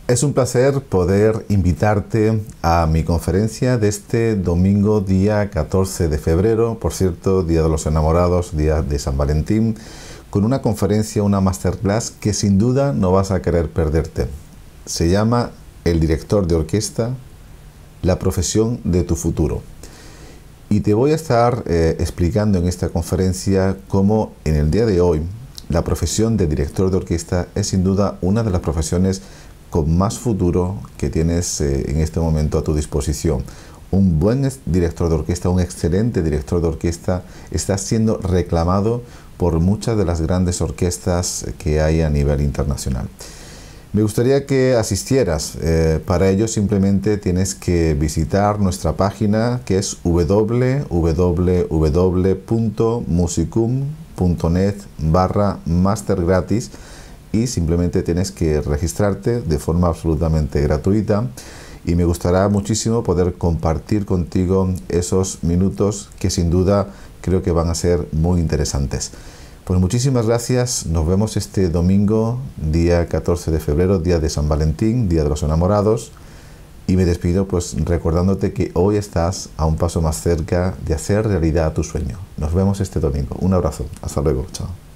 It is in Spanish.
Es un placer poder invitarte a mi conferencia de este domingo, día 14 de febrero, por cierto, Día de los Enamorados, Día de San Valentín, con una conferencia, una masterclass que sin duda no vas a querer perderte. Se llama El director de orquesta, la profesión de tu futuro. Y te voy a estar explicando en esta conferencia cómo en el día de hoy la profesión de director de orquesta es sin duda una de las profesiones con más futuro que tienes en este momento a tu disposición. Un buen director de orquesta, un excelente director de orquesta está siendo reclamado por muchas de las grandes orquestas que hay a nivel internacional. Me gustaría que asistieras. Para ello simplemente tienes que visitar nuestra página, que es www.musicum.net/master gratis, y simplemente tienes que registrarte de forma absolutamente gratuita, y me gustará muchísimo poder compartir contigo esos minutos que sin duda creo que van a ser muy interesantes. Pues muchísimas gracias, nos vemos este domingo, día 14 de febrero, día de San Valentín, día de los enamorados, y me despido pues recordándote que hoy estás a un paso más cerca de hacer realidad tu sueño. Nos vemos este domingo, un abrazo, hasta luego, chao.